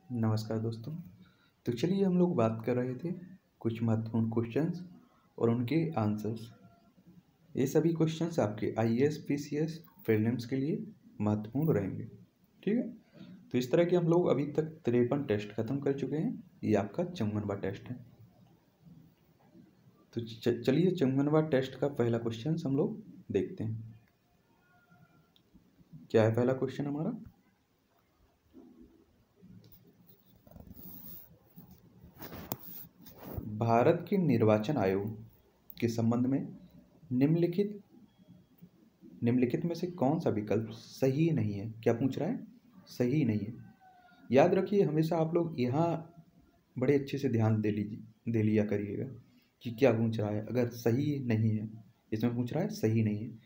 नमस्कार दोस्तों। तो चलिए हम लोग बात कर रहे थे कुछ महत्वपूर्ण क्वेश्चंस और उनके आंसर्स। ये सभी क्वेश्चंस आपके आईएएस पीसीएस प्रीलिम्स के लिए महत्वपूर्ण रहेंगे। ठीक है, तो इस तरह के हम लोग अभी तक 53 टेस्ट खत्म कर चुके हैं। ये आपका 54वां टेस्ट है। तो चलिए 54वां टेस्ट का पहला क्वेश्चन हम लोग देखते हैं। क्या है पहला क्वेश्चन हमारा? भारत के निर्वाचन आयोग के संबंध में निम्नलिखित में से कौन सा विकल्प सही नहीं है? क्या पूछ रहा है? सही नहीं है। याद रखिए, हमेशा आप लोग यहाँ बड़े अच्छे से ध्यान दे लिया करिएगा कि क्या पूछ रहा है। अगर सही नहीं है, इसमें पूछ रहा है सही नहीं है,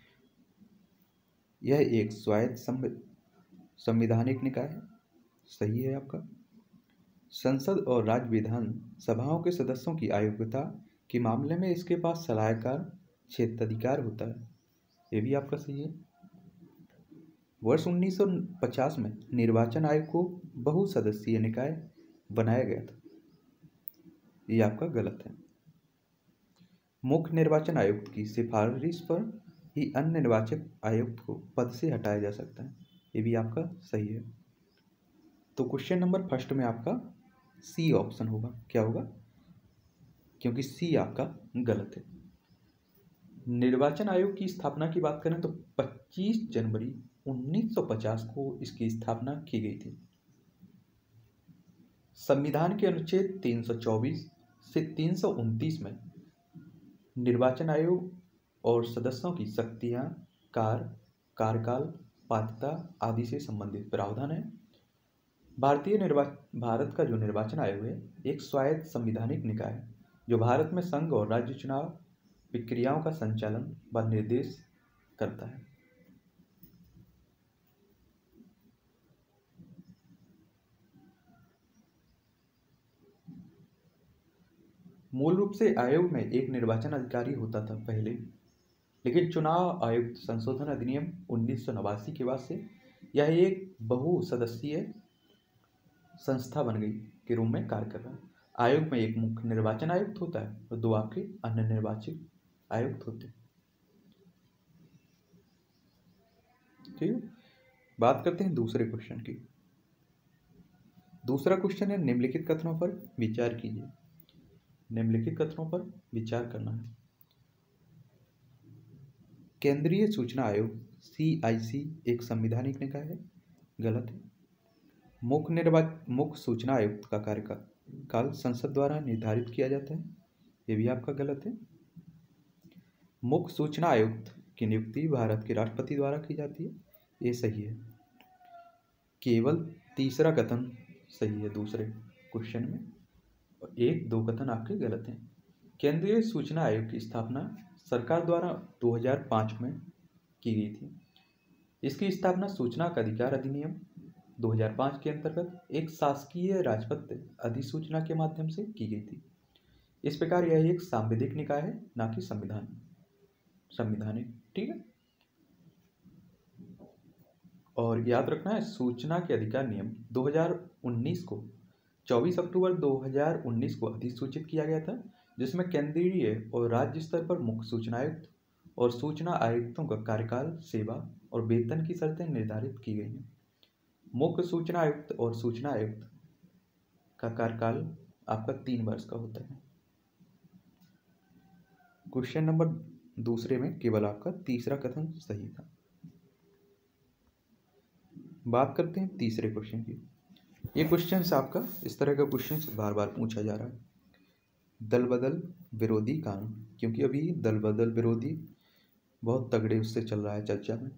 यह एक स्वायत्त संवैधानिक निकाय है, सही है आपका। संसद और राज्य विधान सभाओं के सदस्यों की अयोग्यता के मामले में इसके पास सलाहकार क्षेत्राधिकार होता है, ये भी आपका सही है। वर्ष 1950 में निर्वाचन आयोग को बहुसदस्यीय निकाय बनाया गया था, ये आपका गलत है। मुख्य निर्वाचन आयुक्त की सिफारिश पर ही अन्य निर्वाचन आयुक्त को पद से हटाया जा सकता है, ये भी आपका सही है। तो क्वेश्चन नंबर फर्स्ट में आपका सी ऑप्शन होगा। क्या होगा? क्योंकि सी आपका गलत है। निर्वाचन आयोग की स्थापना की बात करें तो 25 जनवरी 1950 को इसकी स्थापना की गई थी। संविधान के अनुच्छेद 324 से 329 में निर्वाचन आयोग और सदस्यों की शक्तियां, कार्यकाल, पात्रता आदि से संबंधित प्रावधान है। भारत का जो निर्वाचन आयोग है एक स्वायत्त संवैधानिक निकाय है जो भारत में संघ और राज्य चुनाव प्रक्रियाओं का संचालन व निर्देश करता है। मूल रूप से आयोग में एक निर्वाचन अधिकारी होता था पहले, लेकिन चुनाव आयुक्त संशोधन अधिनियम 1989 के बाद से यह एक बहुसदस्यीय संस्था बन गई के रूप में कार्य कर रहा है। आयोग में एक मुख्य निर्वाचन आयुक्त होता है और 2 आपके अन्य निर्वाचित आयुक्त होते हैं। ठीक है, बात करते हैं दूसरे क्वेश्चन की। दूसरा क्वेश्चन है निम्नलिखित कथनों पर विचार कीजिए। निम्नलिखित कथनों पर विचार करना है। केंद्रीय सूचना आयोग CIC एक संवैधानिक निकाय है, गलत है। मुख्य सूचना आयुक्त का कार्यकाल संसद द्वारा निर्धारित किया जाता है, ये भी आपका गलत है। मुख्य सूचना आयुक्त की नियुक्ति भारत के राष्ट्रपति द्वारा की जाती है, ये सही है। केवल तीसरा कथन सही है दूसरे क्वेश्चन में, और 1-2 कथन आपके गलत हैं। केंद्रीय सूचना आयोग की स्थापना सरकार द्वारा 2005 में की गई थी। इसकी स्थापना सूचना का अधिकार अधिनियम 2005 के अंतर्गत एक शासकीय राजपत्र अधिसूचना के माध्यम से की गई थी। इस प्रकार यह एक सांविधिक निकाय है, ना कि संवैधानिक। ठीक है, और याद रखना है सूचना के अधिकार नियम 2019 को 24 अक्टूबर 2019 को अधिसूचित किया गया था, जिसमें केंद्रीय और राज्य स्तर पर मुख्य सूचना आयुक्त और सूचना आयुक्तों का कार्यकाल, सेवा और वेतन की शर्तें निर्धारित की गई हैं। मुख्य सूचना आयुक्त और सूचना आयुक्त का कार्यकाल आपका 3 वर्ष का होता है। क्वेश्चन नंबर दूसरे में केवल आपका तीसरा कथन सही था। बात करते हैं तीसरे क्वेश्चन की। ये क्वेश्चन आपका इस तरह का क्वेश्चन बार बार पूछा जा रहा है। दल बदल विरोधी कानून, क्योंकि अभी दल बदल विरोधी बहुत तगड़े उससे चल रहा है चर्चा में।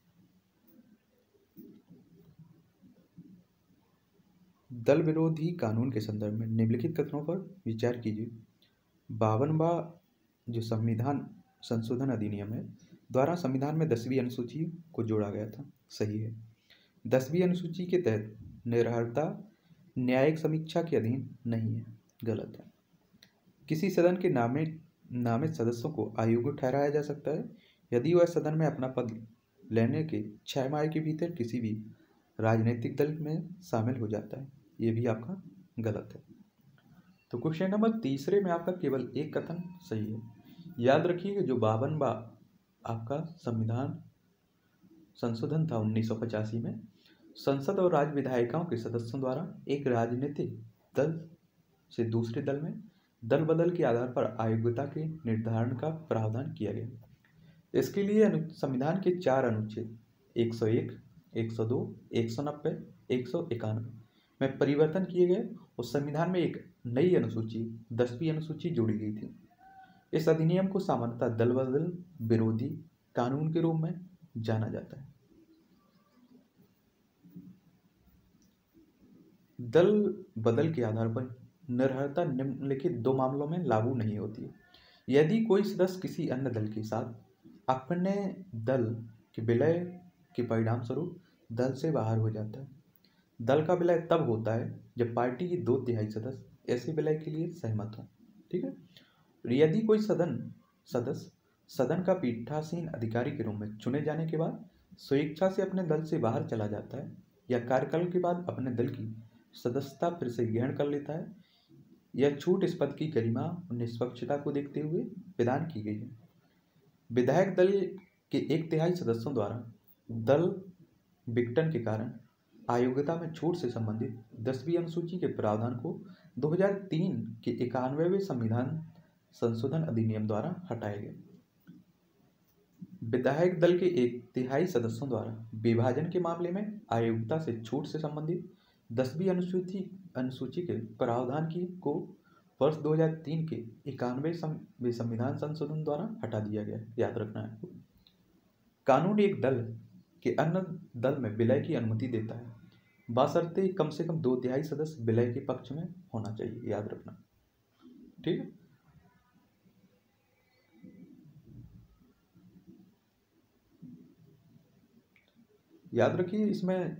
दल विरोधी कानून के संदर्भ में निम्नलिखित कथनों पर विचार कीजिए। 52वां जो संविधान संशोधन अधिनियम है द्वारा संविधान में 10वीं अनुसूची को जोड़ा गया था, सही है। 10वीं अनुसूची के तहत निर्भरता न्यायिक समीक्षा के अधीन नहीं है, गलत है। किसी सदन के नामित सदस्यों को अयोग्य ठहराया जा सकता है यदि वह सदन में अपना पद लेने के 6 माह के भीतर किसी भी राजनीतिक दल में शामिल हो जाता है, ये भी आपका गलत है। तो क्वेश्चन नंबर तीसरे में आपका केवल एक कथन सही है। याद रखिए कि जो 52वां आपका संविधान संशोधन था 1985 में, संसद और राज्य विधायिकाओं के सदस्यों द्वारा एक राजनीतिक दल से दूसरे दल में दल बदल के आधार पर अयोग्यता के निर्धारण का प्रावधान किया गया। इसके लिए संविधान के 4 अनुच्छेद 101, 102, 190, 191 में परिवर्तन किए गए और संविधान में एक नई अनुसूची 10वीं अनुसूची जोड़ी गई थी। इस अधिनियम को सामान्यतः दल बदल विरोधी कानून के रूप में जाना जाता है। दल बदल के आधार पर निर्भरता निम्नलिखित 2 मामलों में लागू नहीं होती है। यदि कोई सदस्य किसी अन्य दल के साथ अपने दल के विलय के परिणाम स्वरूप दल से बाहर हो जाता है। दल का विलय तब होता है जब पार्टी की 2/3 सदस्य ऐसे विलय के लिए सहमत हों। ठीक है। यदि कोई सदस्य सदन का पीठासीन अधिकारी के रूप में चुने जाने के बाद स्वेच्छा से अपने दल से बाहर चला जाता है या कार्यकाल के बाद अपने दल की सदस्यता फिर से ग्रहण कर लेता है, यह छूट इस पद की गरिमा और निष्पक्षता को देखते हुए प्रदान की गई है। विधायक दल के 1/3 सदस्यों द्वारा दल विघटन के कारण अयोग्यता में छूट से संबंधित 10वीं अनुसूची के प्रावधान को 2003 के 91वें संविधान संशोधन अधिनियम द्वारा हटाया गया। विधायक दल के 1/3 सदस्यों द्वारा विभाजन के मामले में अयोग्यता से छूट से संबंधित 10वीं अनुसूची के प्रावधान को वर्ष 2003 के 91वें संविधान संशोधन द्वारा हटा दिया गया। याद रखना है। कानून एक दल के अन्य दल में विलय की अनुमति देता है, बशर्ते कम से कम 2/3 सदस्य विलय के पक्ष में होना चाहिए। याद रखना। ठीक है। याद रखिए इसमें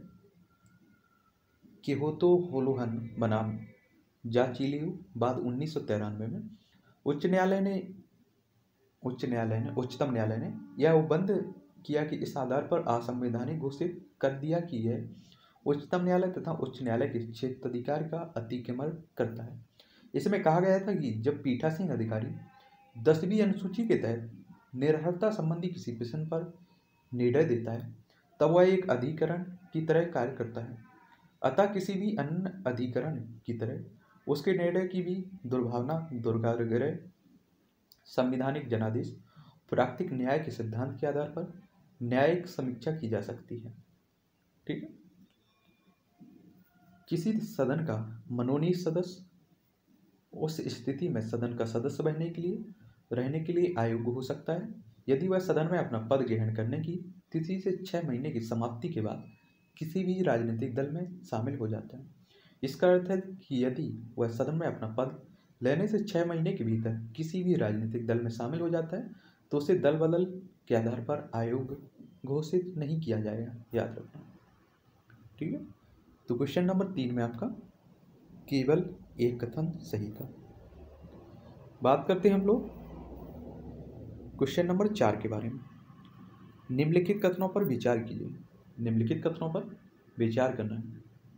किहोतो होलोहन बनाम जाचिलियू बाद 1993 में उच्चतम न्यायालय ने यह उपबंध किया कि इस आधार पर असंवैधानिक घोषित कर दिया कि यह उच्चतम न्यायालय तथा उच्च न्यायालय के क्षेत्राधिकार का अतिक्रमण करता है। इसमें कहा गया था कि जब पीठासीन अधिकारी 10वीं अनुसूची के तहत निर्भरता संबंधी किसी प्रश्न पर निर्णय देता है तब वह एक अधिकरण की तरह कार्य करता है, अतः किसी भी अन्य अधिकरण की तरह उसके निर्णय की भी दुर्भावना संविधानिक जनादेश प्राकृतिक न्याय के सिद्धांत के आधार पर न्यायिक समीक्षा की जा सकती है। ठीक है। किसी सदन का मनोनीत सदस्य उस स्थिति में सदन का सदस्य रहने के लिए अयोग्य हो सकता है यदि वह सदन में अपना पद ग्रहण करने की तिथि से 6 महीने की समाप्ति के बाद किसी भी राजनीतिक दल में शामिल हो जाता है। इसका अर्थ है कि यदि वह सदन में अपना पद लेने से 6 महीने के भीतर किसी भी राजनीतिक दल में शामिल हो जाता है तो उसे दल बदल के आधार पर अयोग्य घोषित नहीं किया जाएगा। याद रखना। ठीक है। तो क्वेश्चन नंबर 3 में आपका केवल एक कथन सही था। बात करते हैं हम लोग क्वेश्चन नंबर 4 के बारे में। निम्नलिखित कथनों पर विचार कीजिए। निम्नलिखित कथनों पर विचार करना है।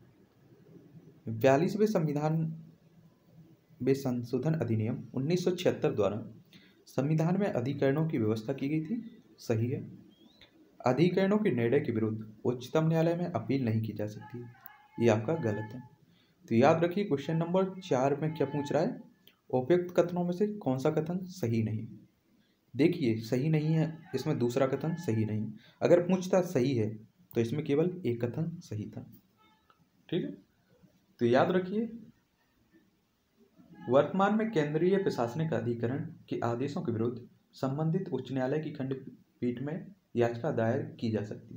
42वें संविधान में संशोधन अधिनियम 1976 द्वारा संविधान में अधिकरणों की व्यवस्था की गई थी। सही है। अधिकरणों के निर्णय के विरुद्ध उच्चतम न्यायालय में अपील नहीं की जा सकती। ये आपका गलत है। तो याद रखिए क्वेश्चन नंबर 4 में क्या पूछ रहा है, उपयुक्त कथनों में से कौन सा कथन सही नहीं। देखिए सही नहीं है, इसमें दूसरा कथन सही नहीं। अगर पूछता सही है तो इसमें केवल एक कथन सही था। ठीक है। तो याद रखिए वर्तमान में केंद्रीय प्रशासनिक अधिकरण के आदेशों के विरुद्ध संबंधित उच्च न्यायालय की खंडपीठ में याचिका दायर की जा सकती है।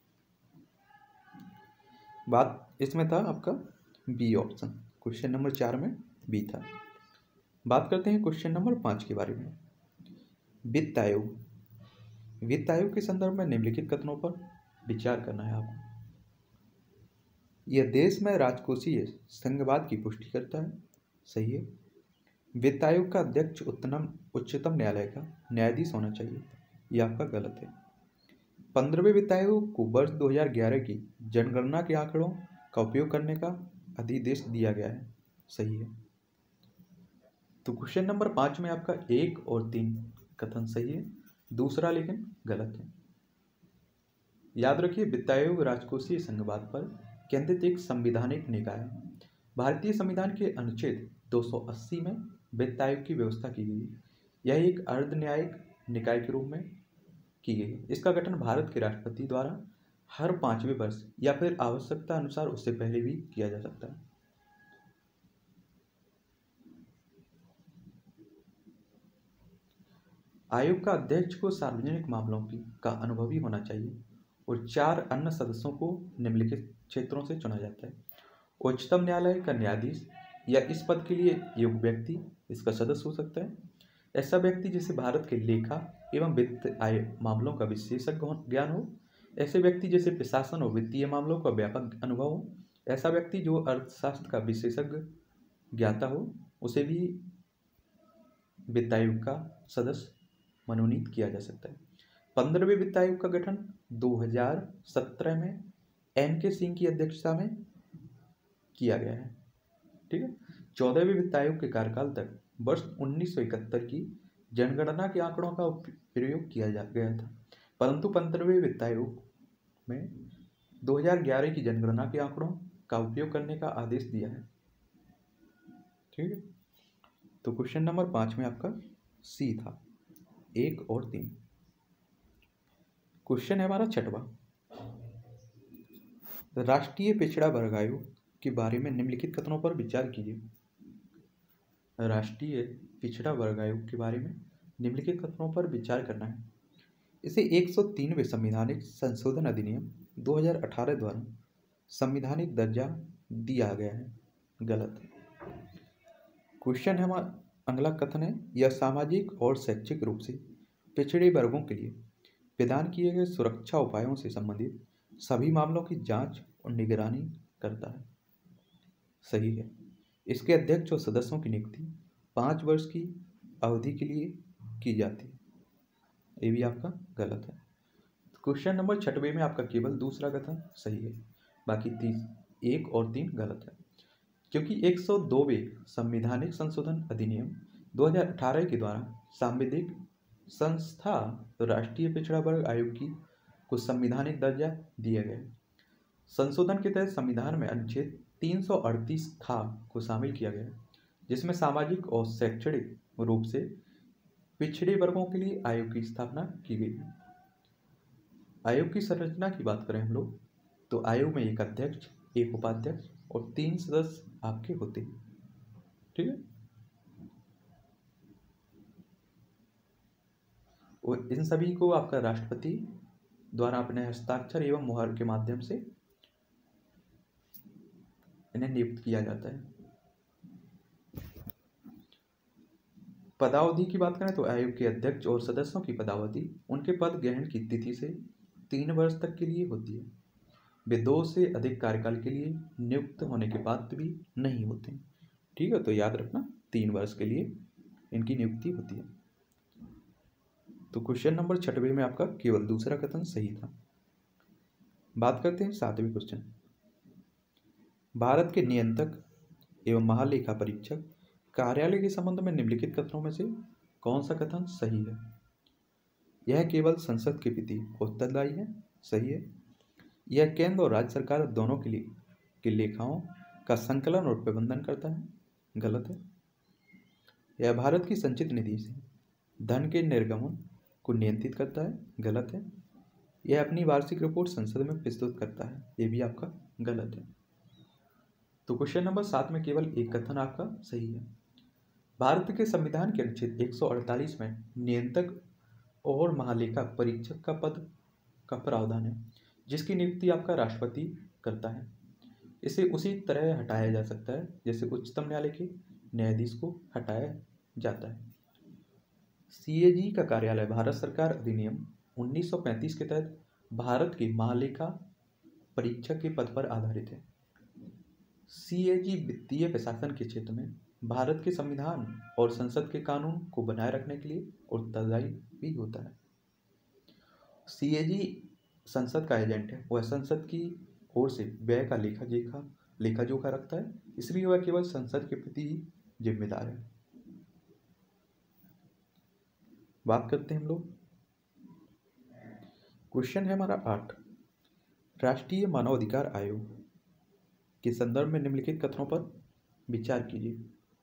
बात इसमें था आपका बी ऑप्शन, क्वेश्चन नंबर 4 में बी था। बात करते हैं क्वेश्चन नंबर 5 के बारे में। वित्त आयोग। वित्त आयोग के संदर्भ में निम्नलिखित कथनों पर विचार करना है आपको। यह देश में राजकोषीय संघवाद की पुष्टि करता है। सही है। वित्त आयोग का अध्यक्ष उच्चतम न्यायालय का न्यायाधीश होना चाहिए। यह आपका गलत है। 15वें वित्त आयोग को वर्ष 2011 की जनगणना के आंकड़ों का उपयोग करने का अधिदेश दिया गया है। सही है। तो क्वेश्चन नंबर 5 में आपका 1 और 3 कथन सही है, दूसरा लेकिन गलत है। याद रखिए, वित्त आयोग राजकोषीय संघवाद पर केंद्रित एक संवैधानिक निकाय है। भारतीय संविधान के अनुच्छेद 280 में वित्त आयोग की व्यवस्था की गई है। यह एक अर्ध न्यायिक निकाय के रूप में की गई है। इसका गठन भारत के राष्ट्रपति द्वारा हर 5वें वर्ष या फिर आवश्यकता अनुसार उससे पहले भी किया जा सकता है। आयोग का अध्यक्ष को सार्वजनिक मामलों का अनुभवी होना चाहिए और 4 अन्य सदस्यों को निम्नलिखित क्षेत्रों से चुना जाता है। उच्चतम न्यायालय का न्यायाधीश या इस पद के लिए योग्य व्यक्ति इसका सदस्य हो सकता है। ऐसा व्यक्ति जिसे भारत के लेखा एवं वित्त आय मामलों का विशेषज्ञ ज्ञान हो। ऐसे व्यक्ति जिसे प्रशासन और वित्तीय मामलों का व्यापक अनुभव हो। ऐसा व्यक्ति जो अर्थशास्त्र का विशेषज्ञ ज्ञाता हो, उसे भी वित्त आयोग का सदस्य मनोनीत किया जा सकता है। 15वें वित्त आयोग का गठन 2017 में NK सिंह की अध्यक्षता में किया गया है। ठीक है। 14वें वित्त आयोग के कार्यकाल तक वर्ष 1971 की जनगणना के आंकड़ों का प्रयोग किया गया था, परंतु 15वें वित्त आयोग में 2011 की जनगणना के आंकड़ों का उपयोग करने का आदेश दिया है। ठीक है। तो क्वेश्चन नंबर 5 में आपका सी था, 1 और 3। क्वेश्चन है हमारा 6वां, राष्ट्रीय पिछड़ा वर्ग आयोग के बारे में निम्नलिखित कथनों पर विचार कीजिए। राष्ट्रीय पिछड़ा वर्ग आयोग के बारे में निम्नलिखित कथनों पर विचार करना है। इसे 103वें संवैधानिक संशोधन अधिनियम 2018 द्वारा संवैधानिक दर्जा दिया गया है। गलत। क्वेश्चन है हमारा अगला कथन है, यह सामाजिक और शैक्षिक रूप से पिछड़े वर्गों के लिए प्रदान किए गए सुरक्षा उपायों से संबंधित सभी मामलों की जांच और निगरानी करता है। सही है। इसके अध्यक्ष और सदस्यों की नियुक्ति 5 वर्ष की अवधि के लिए की जाती है। ये भी आपका गलत है। क्वेश्चन नंबर 6वें में आपका केवल दूसरा कथन सही है, बाकी 1 और 3 गलत है। क्योंकि 102वें संवैधानिक संशोधन अधिनियम 2018 के द्वारा सांविधिक संस्था राष्ट्रीय पिछड़ा वर्ग आयोग की को संवैधानिक दर्जा दिया गया है। संशोधन के तहत संविधान में अनुच्छेद 338 खा को शामिल किया गया है, जिसमें सामाजिक और शैक्षणिक रूप से पिछड़े वर्गों के लिए आयोग की स्थापना की गई है। आयोग की संरचना की बात करें हम लोग, तो आयोग में एक अध्यक्ष, एक उपाध्यक्ष और 3 सदस्य आपके होते हैं। ठीक है। और इन सभी को आपका राष्ट्रपति द्वारा अपने हस्ताक्षर एवं मुहर के माध्यम से इन्हें नियुक्त किया जाता है। पदावधि की बात करें तो आयोग के अध्यक्ष और सदस्यों की पदावधि उनके पद ग्रहण की तिथि से 3 वर्ष तक के लिए होती है। वे 2 से अधिक कार्यकाल के लिए नियुक्त होने के बाद भी नहीं होते। ठीक है। तो याद रखना 3 वर्ष के लिए इनकी नियुक्ति होती है। तो क्वेश्चन नंबर 6वें में आपका केवल दूसरा कथन सही था। बात करते हैं 7वें क्वेश्चन। भारत के नियंत्रक एवं महालेखा परीक्षक कार्यालय के संबंध में निम्नलिखित कथनों में से कौन सा कथन सही है? यह केवल संसद के प्रति उत्तरदायी है। सही है। यह केंद्र और राज्य सरकार दोनों के लिए के लेखाओं का संकलन और प्रबंधन करता है। गलत है। यह भारत की संचित निधि से धन के निर्गमन को नियंत्रित करता है। गलत है। यह अपनी वार्षिक रिपोर्ट संसद में प्रस्तुत करता है। ये भी आपका गलत है। तो क्वेश्चन नंबर 7 में केवल एक कथन आपका सही है। भारत के संविधान के अनुच्छेद 148 में नियंत्रक और महालेखा परीक्षक का पद का प्रावधान है, जिसकी नियुक्ति आपका राष्ट्रपति करता है। इसे उसी तरह हटाया जा सकता है जैसे उच्चतम न्यायालय के न्यायाधीश को हटाया जाता है। CAG का कार्यालय भारत सरकार अधिनियम 1935 के तहत भारत के महालेखा परीक्षक के पद पर आधारित है। CAG वित्तीय प्रशासन के क्षेत्र में भारत के संविधान और संसद के कानून को बनाए रखने के लिए उत्तरदायी भी होता है। CAG संसद का एजेंट है। वह संसद की ओर से व्यय का लेखा जोखा लेखा जोखा रखता है, इसलिए वह केवल संसद के प्रति ही जिम्मेदार है। बात करते हैं हम लोग, क्वेश्चन है हमारा 8, राष्ट्रीय मानवाधिकार आयोग के संदर्भ में निम्नलिखित कथनों पर विचार कीजिए।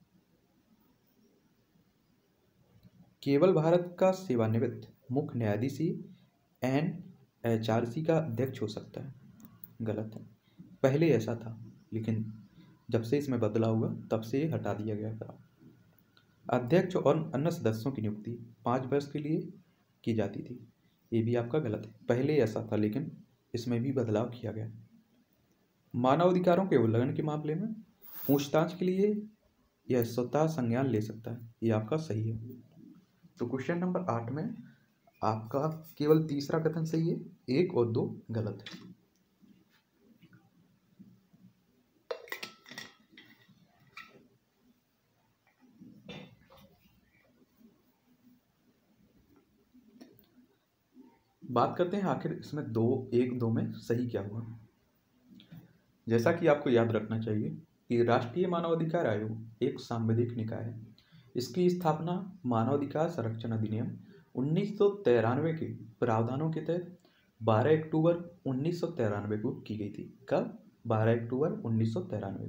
केवल भारत का सेवानिवृत्त मुख्य न्यायाधीश ही NHRC का अध्यक्ष हो सकता है। गलत है, पहले ऐसा था, लेकिन जब से इसमें बदलाव हुआ तब से ये हटा दिया गया था। अध्यक्ष और अन्य सदस्यों की नियुक्ति 5 वर्ष के लिए की जाती थी। ये भी आपका गलत है, पहले ऐसा था लेकिन इसमें भी बदलाव किया गया। मानवाधिकारों के उल्लंघन के मामले में पूछताछ के लिए यह स्वतः संज्ञान ले सकता है। ये आपका सही है। तो क्वेश्चन नंबर 8 में आपका केवल तीसरा कथन सही है, 1 और 2 गलत है। बात करते हैं आखिर इसमें 1 2 में सही क्या हुआ। जैसा कि आपको याद रखना चाहिए कि राष्ट्रीय मानवाधिकार आयोग एक सांविधिक निकाय है। इसकी स्थापना मानवाधिकार संरक्षण अधिनियम 1993 के प्रावधानों के तहत 12 अक्टूबर 1993 को की गई थी। कब? 12 अक्टूबर 1993।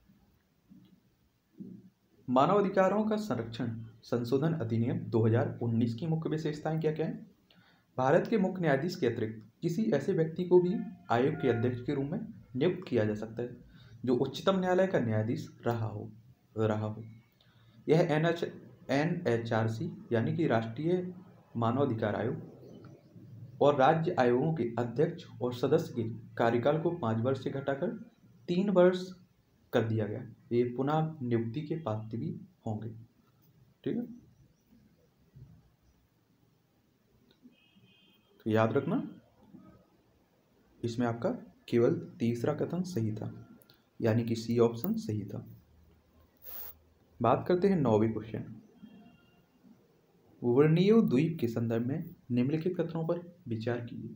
मानवाधिकारों का संरक्षण संशोधन अधिनियम 2019 की मुख्य विशेषताएं क्या क्या हैं? भारत के मुख्य न्यायाधीश के अतिरिक्त किसी ऐसे व्यक्ति को भी आयोग के अध्यक्ष के रूप में नियुक्त किया जा सकता है जो उच्चतम न्यायालय का न्यायाधीश रहा हो। यह NHRC यानी कि राष्ट्रीय मानवाधिकार आयोग और राज्य आयोगों के अध्यक्ष और सदस्य के कार्यकाल को 5 वर्ष से घटाकर 3 वर्ष कर दिया गया। ये पुनः नियुक्ति के पात्र भी होंगे। ठीक है, तो याद रखना इसमें आपका केवल तीसरा कथन सही था, यानी कि सी ऑप्शन सही था। बात करते हैं 9वें क्वेश्चन, बोर्नियो द्वीप के संदर्भ में निम्नलिखित कथनों पर विचार कीजिए।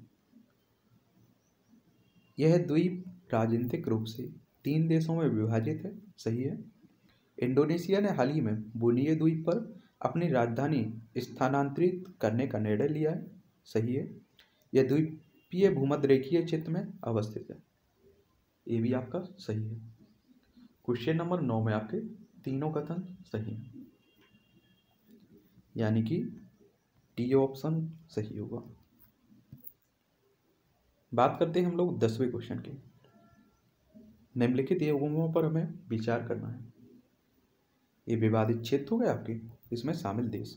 यह द्वीप राजनीतिक रूप से 3 देशों में विभाजित है। सही है। इंडोनेशिया ने हाल ही में बोर्नियो द्वीप पर अपनी राजधानी स्थानांतरित करने का निर्णय लिया है। सही है। यह द्वीपीय भूमध्यरेखीय क्षेत्र में अवस्थित है। ये भी आपका सही है। क्वेश्चन नंबर 9 में आपके तीनों कथन सही हैं, यानी कि डी ऑप्शन सही होगा। बात करते हैं हम लोग 10वें क्वेश्चन के। निम्नलिखित एवं पर हमें विचार करना है। ये विवादित क्षेत्र हो गए आपके, इसमें शामिल देश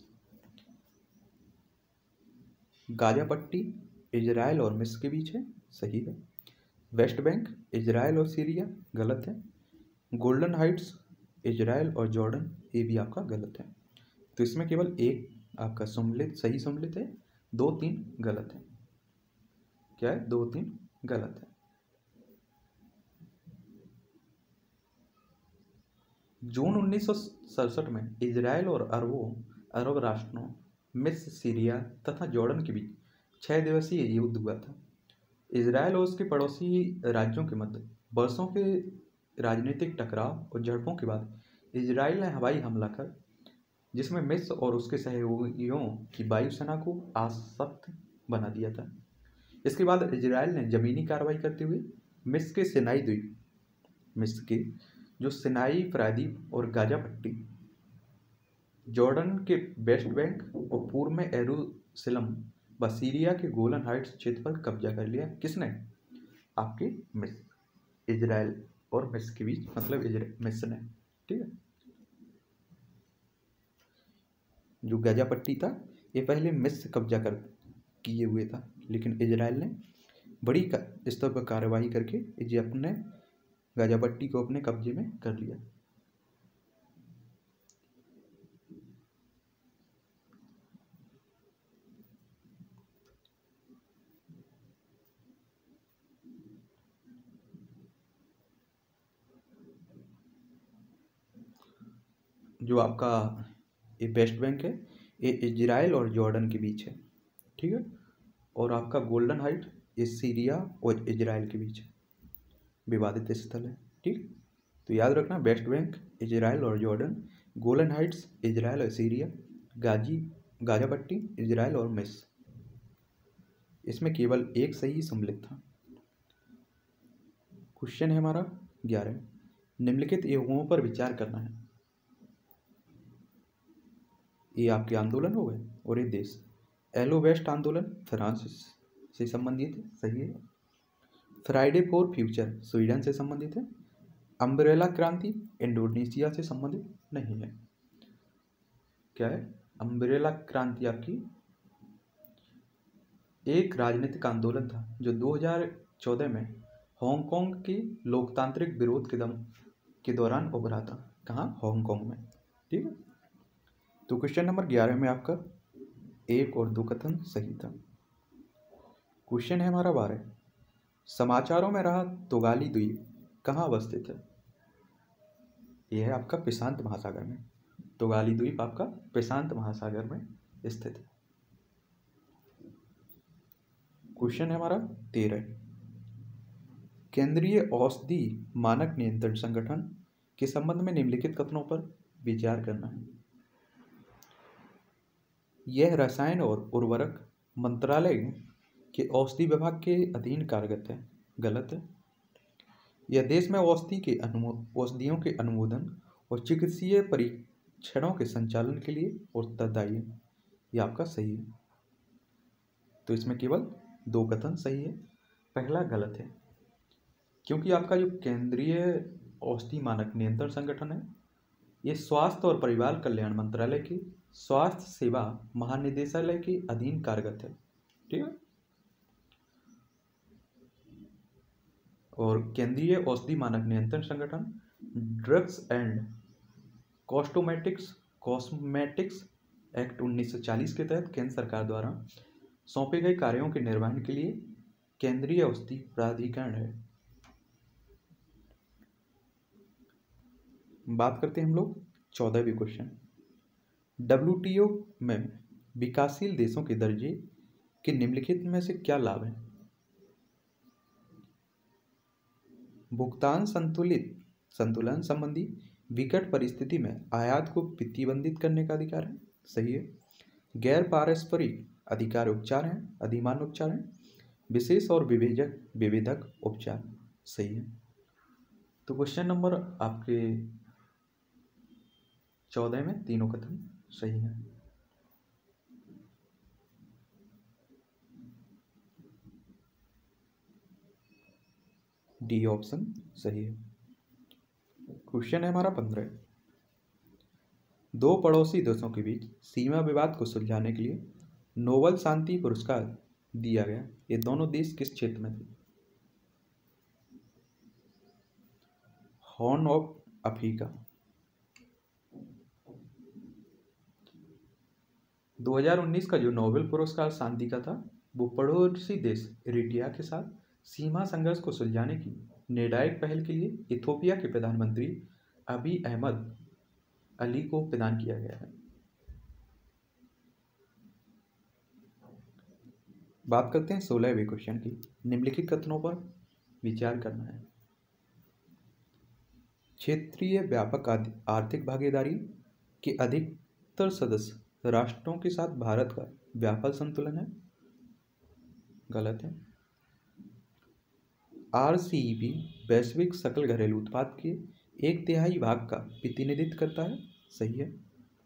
गाजा पट्टी इजराइल और मिस्र के बीच है। सही है। वेस्ट बैंक इजराइल और सीरिया, गलत है। गोल्डन हाइट्स इजराइल और जॉर्डन, ये भी आपका गलत है। तो इसमें केवल एक आपका सही सम्मिलित है, 2 3 गलत है। क्या है? 2 3 गलत है। जून 1967 में इजराइल और अरब राष्ट्रों मिस्र, सीरिया तथा जॉर्डन के बीच 6 दिवसीय युद्ध हुआ था। इजराइल और उसके पड़ोसी राज्यों के मध्य वर्षों के राजनीतिक टकराव और झड़पों के बाद इजराइल ने हवाई हमला कर, जिसमें मिस्र और उसके सहयोगियों की वायुसेना को आसक्त बना दिया था। इसके बाद इजराइल ने जमीनी कार्रवाई करते हुए मिस्र के जो सिनाई प्रायद्वीप और गाजा पट्टी, जॉर्डन के वेस्ट बैंक और पूर्व में यरूशलेम व सीरिया के गोलन हाइट्स क्षेत्र पर कब्जा कर लिया। किसने? आपके मिस्र। इजराइल और मिस्र के बीच, मतलब मिस्र ने। ठीक है। जो गाजा पट्टी था ये पहले मिस्र कब्जा कर किए हुए था, लेकिन इजराइल ने बड़ी स्तर पर कार्रवाई करके अपने गाजा पट्टी को अपने कब्जे में कर लिया। जो आपका ये वेस्ट बैंक है ये इजराइल और जॉर्डन के बीच है। ठीक है। और आपका गोल्डन हाइट ये सीरिया और इजराइल के बीच है, विवादित स्थल है। ठीक। तो याद रखना, वेस्ट बैंक इजराइल और जॉर्डन, गोलन हाइट्स इजराइल और सीरिया, गाजा पट्टी इजराइल और मिस्र। इसमें केवल एक सही सम्मिलित था। क्वेश्चन है हमारा 11, निम्नलिखित युगों पर विचार करना है। ये आपके आंदोलन हो गए और ये देश। एलो वेस्ट आंदोलन फ्रांस से संबंधित है, सही है। फ्राइडे फॉर फ्यूचर स्वीडन से संबंधित है। अम्ब्रेला क्रांति इंडोनेशिया से संबंधित नहीं है। क्या है? अम्ब्रेला क्रांति आपकी एक राजनीतिक आंदोलन था जो 2014 में हांगकांग के लोकतांत्रिक विरोध के दौरान उभरा था। कहाँ? हांगकांग में। ठीक है। तो क्वेश्चन नंबर 11 में आपका 1 और 2 कथन सही था। क्वेश्चन है हमारा 12, समाचारों में रहा तोगाली द्वीप कहाँ अवस्थित है? यह है आपका प्रशांत महासागर में। तोगाली द्वीप आपका प्रशांत महासागर में स्थित है। क्वेश्चन है हमारा 13, केंद्रीय औषधि मानक नियंत्रण संगठन के संबंध में निम्नलिखित कथनों पर विचार करना है। यह रसायन और उर्वरक मंत्रालय के औषधि विभाग के अधीन कार्यरत है। गलत है। यह देश में औषधियों के अनुमोदन और चिकित्सीय परीक्षणों के संचालन के लिए उत्तरदायी है। यह आपका सही है। तो इसमें केवल 2 कथन सही है, पहला गलत है, क्योंकि आपका जो केंद्रीय औषधि मानक नियंत्रण संगठन है ये स्वास्थ्य और परिवार कल्याण मंत्रालय के स्वास्थ्य सेवा महानिदेशालय के अधीन कार्यरत है। ठीक है। और केंद्रीय औषधि मानक नियंत्रण संगठन ड्रग्स एंड कॉस्मेटिक्स एक्ट 1940 के तहत केंद्र सरकार द्वारा सौंपे गए कार्यों के निर्वहन के लिए केंद्रीय औषधि प्राधिकरण है। बात करते हैं हम लोग 14वें क्वेश्चन, WTO में विकासशील देशों के दर्जे के निम्नलिखित में से क्या लाभ है? भुगतान संतुलन संबंधी विकट परिस्थिति में आयात को प्रतिबंधित करने का अधिकार है। सही है। गैर पारस्परिक अधिकार उपचार हैं, अधिमान उपचार हैं, विशेष और विभेदक उपचार। सही है। तो क्वेश्चन नंबर आपके 14 में तीनों कथन सही है। डी ऑप्शन सही है। क्वेश्चन है हमारा 15, 2 पड़ोसी देशों के बीच सीमा विवाद को सुलझाने के लिए नोबेल शांति पुरस्कार दिया गया। ये दोनों देश किस क्षेत्र में थे? Horn of Africa. 2019 का जो नोबेल पुरस्कार शांति का था वो पड़ोसी देश इरिट्रिया के साथ सीमा संघर्ष को सुलझाने की निर्णायक पहल के लिए इथियोपिया के प्रधानमंत्री अबी अहमद अली को प्रदान किया गया है। बात करते हैं 16वें क्वेश्चन की। निम्नलिखित कथनों पर विचार करना है। क्षेत्रीय व्यापक आर्थिक भागीदारी के अधिकतर सदस्य राष्ट्रों के साथ भारत का व्यापार संतुलन है। गलत है। RCEP वैश्विक सकल घरेलू उत्पाद के 1/3 भाग का प्रतिनिधित्व करता है। सही है।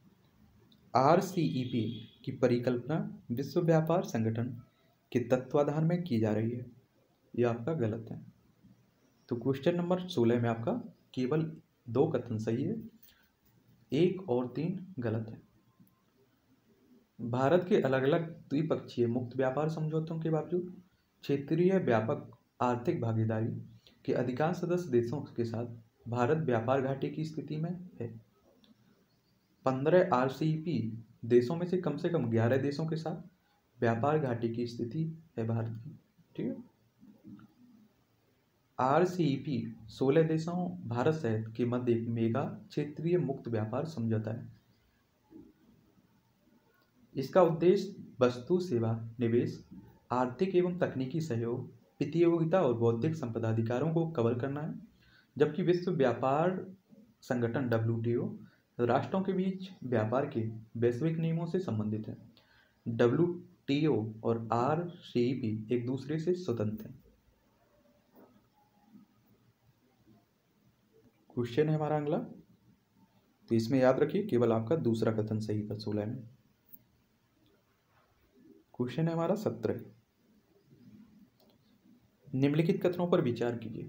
RCEP की परिकल्पना विश्व व्यापार संगठन के तत्वाधान में की जा रही है। यह आपका गलत है। तो क्वेश्चन नंबर 16 में आपका केवल 2 कथन सही है, 1 और 3 गलत है। भारत के अलग अलग द्विपक्षीय मुक्त व्यापार समझौतों के बावजूद क्षेत्रीय व्यापक आर्थिक भागीदारी के अधिकांश सदस्य देशों के साथ भारत व्यापार घाटे की स्थिति में है। 15 RCEP देशों में से कम 11 देशों के साथ व्यापार घाटे की स्थिति है भारत की। ठीक है। RCEP 16 देशों भारत सहित के मध्य एक मेगा क्षेत्रीय मुक्त व्यापार समझौता है। इसका उद्देश्य वस्तु, सेवा, निवेश, आर्थिक एवं तकनीकी सहयोग, प्रतियोगिता और बौद्धिक संपदा अधिकारों को कवर करना है, जबकि विश्व व्यापार संगठन WTO राष्ट्रों के बीच व्यापार के वैश्विक नियमों से संबंधित है। WTO और RCEP एक दूसरे से स्वतंत्र हैं। क्वेश्चन है हमारा अगला, तो इसमें याद रखिए केवल आपका दूसरा कथन सही था 16 में। क्वेश्चन है हमारा 17, निम्नलिखित कथनों पर विचार कीजिए।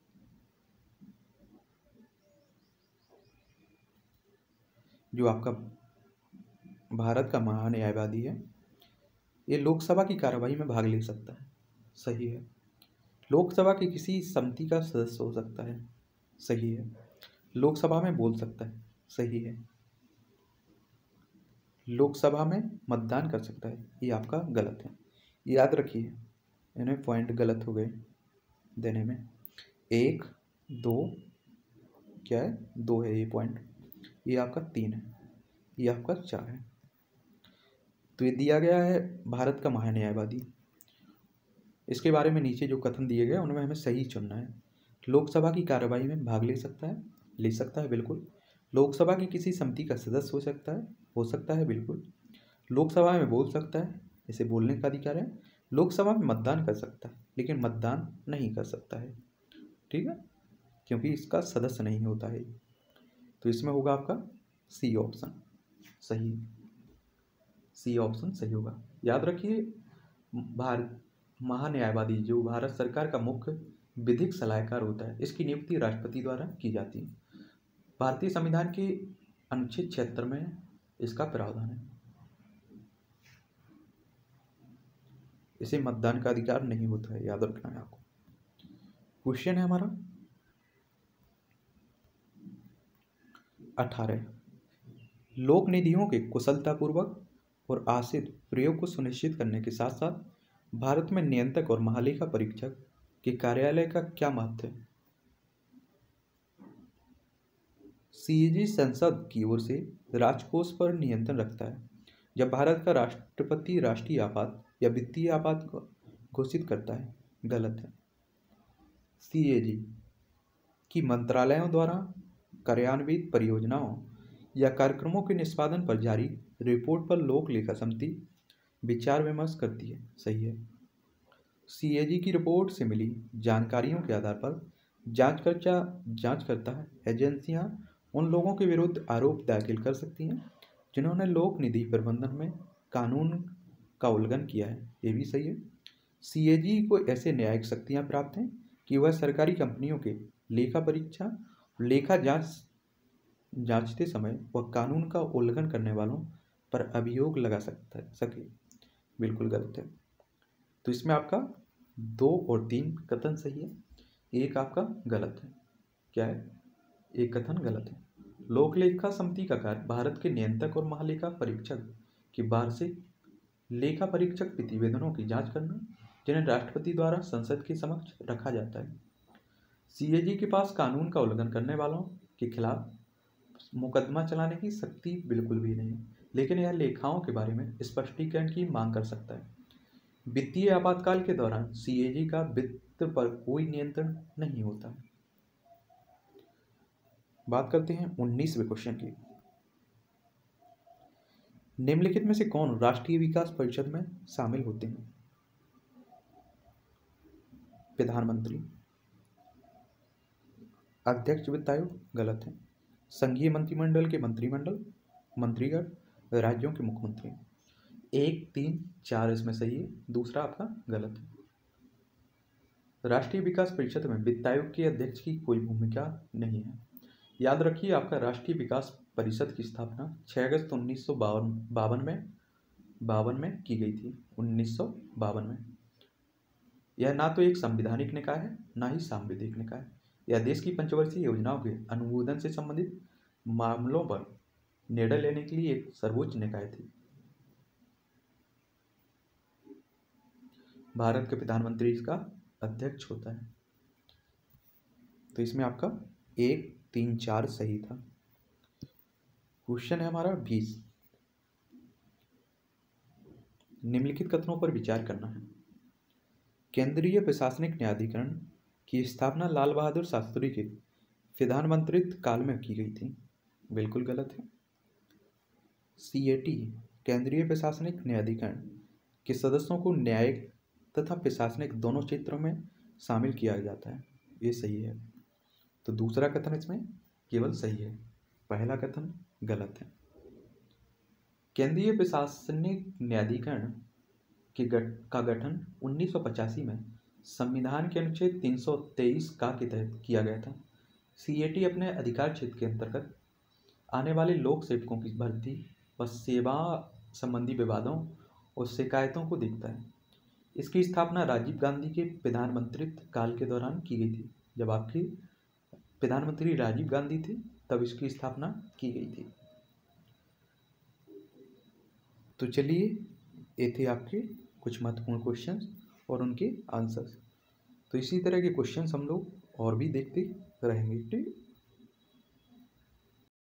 जो आपका भारत का महान्यायवादी है, ये लोकसभा की कार्यवाही में भाग ले सकता है, सही है। लोकसभा की किसी समिति का सदस्य हो सकता है, सही है। लोकसभा में बोल सकता है, सही है। लोकसभा में मतदान कर सकता है, ये आपका गलत है। याद रखिए, इन्हें पॉइंट गलत हो गए देने में। 1 2 क्या है, 2 है ये पॉइंट, ये आपका 3 है, ये आपका 4 है। तो ये दिया गया है भारत का महान्यायवादी। इसके बारे में नीचे जो कथन दिए गए उनमें हमें सही चुनना है। लोकसभा की कार्यवाही में भाग ले सकता है बिल्कुल। लोकसभा की किसी समिति का सदस्य हो सकता है बिल्कुल। लोकसभा में बोल सकता है, इसे बोलने का अधिकार है। लोकसभा में मतदान कर सकता है, लेकिन मतदान नहीं कर सकता है, ठीक है, क्योंकि इसका सदस्य नहीं होता है। तो इसमें होगा आपका सी ऑप्शन सही, सी ऑप्शन सही होगा। याद रखिए, भारत महान्यायवादी जो भारत सरकार का मुख्य विधिक सलाहकार होता है, इसकी नियुक्ति राष्ट्रपति द्वारा की जाती है। भारतीय संविधान के अनुच्छेद 76 में इसका प्रावधान है। इसे मतदान का अधिकार नहीं होता है, याद रखना है आपको। क्वेश्चन है हमारा 18, लोक निधियों के कुशलतापूर्वक और आसित प्रयोग को सुनिश्चित करने के साथ साथ भारत में नियंत्रक और महालेखा परीक्षक के कार्यालय का क्या महत्व है? CAG संसद की ओर से राजकोष पर नियंत्रण रखता है। जब भारत का राष्ट्रपति राष्ट्रीय आपात या वित्तीय आपात घोषित करता है, गलत है। CAG की मंत्रालयों द्वारा कार्यान्वित परियोजनाओं या कार्यक्रमों के निष्पादन पर जारी रिपोर्ट पर लोक लेखा समिति विचार विमर्श करती है, सही है। CAG की रिपोर्ट से मिली जानकारियों के आधार पर जांच करता है। एजेंसियां उन लोगों के विरुद्ध आरोप दाखिल कर सकती हैं जिन्होंने लोक निधि प्रबंधन में कानून का उल्लंघन किया है, ये भी सही है। CAG को ऐसे न्यायिक शक्तियां प्राप्त हैं कि वह सरकारी कंपनियों के लेखा परीक्षा लेखा जांचते समय वह कानून का उल्लंघन करने वालों पर अभियोग लगा सके। बिल्कुल गलत है। तो इसमें आपका 2 और 3 कथन सही है, एक आपका गलत है। क्या है? एक कथन गलत है। लोक लेखा समिति का कार्य भारत के नियंत्रक और महालेखा परीक्षक की वार्षिक लेखा परीक्षक प्रतिवेदनों की जांच करना, जिन्हें राष्ट्रपति द्वारा संसद के समक्ष रखा जाता है। CAG के पास कानून का उल्लंघन करने वालों के खिलाफ मुकदमा चलाने की शक्ति बिल्कुल भी नहीं, लेकिन यह लेखाओं के बारे में स्पष्टीकरण की मांग कर सकता है। वित्तीय आपातकाल के दौरान CAG का वित्त पर कोई नियंत्रण नहीं होता है। बात करते हैं 19वें क्वेश्चन की। निम्नलिखित में से कौन राष्ट्रीय विकास परिषद में शामिल होते हैं? प्रधानमंत्री, अध्यक्ष वित्त आयोग, गलत है। संघीय मंत्रिमंडल के मंत्रीगण, राज्यों के मुख्यमंत्री। 1 3 4 इसमें सही है, दूसरा आपका गलत है। राष्ट्रीय विकास परिषद में वित्त आयोग के अध्यक्ष की कोई भूमिका नहीं है। याद रखिए, आपका राष्ट्रीय विकास परिषद की स्थापना 6 अगस्त 1952 में की गई थी। 1952 में। यह ना तो एक संवैधानिक निकाय है, ना ही सांविधिक निकाय। यह देश की पंचवर्षीय योजनाओं के अनुमोदन से संबंधित मामलों पर निर्णय लेने के लिए एक सर्वोच्च निकाय थी। भारत के प्रधानमंत्री इसका अध्यक्ष होता है। तो इसमें आपका 1 3 4 सही था। क्वेश्चन है हमारा 20, निम्नलिखित कथनों पर विचार करना है। केंद्रीय प्रशासनिक न्यायाधिकरण की स्थापना लाल बहादुर शास्त्री के प्रधानमंत्रित्व काल में की गई थी। बिल्कुल गलत है। CAT केंद्रीय प्रशासनिक न्यायाधिकरण के सदस्यों को न्यायिक तथा प्रशासनिक दोनों क्षेत्रों में शामिल किया जाता है। ये सही है। तो दूसरा कथन इसमें केवल सही है, पहला कथन गलत है। केंद्रीय प्रशासनिक न्यायाधिकरण का गठन 1985 में संविधान के अनुच्छेद 323 का के तहत किया गया था। CAT अपने अधिकार क्षेत्र के अंतर्गत आने वाले लोक सेवकों की भर्ती व सेवा संबंधी विवादों और शिकायतों को देखता है। इसकी स्थापना राजीव गांधी के प्रधानमंत्रित्व काल के दौरान की गई थी। जब आपके प्रधानमंत्री राजीव गांधी थे तब इसकी स्थापना की गई थी। तो चलिए, ये थे आपके कुछ महत्वपूर्ण क्वेश्चंस और उनके आंसर्स। तो इसी तरह के क्वेश्चंस हम लोग और भी देखते रहेंगे। ठीक।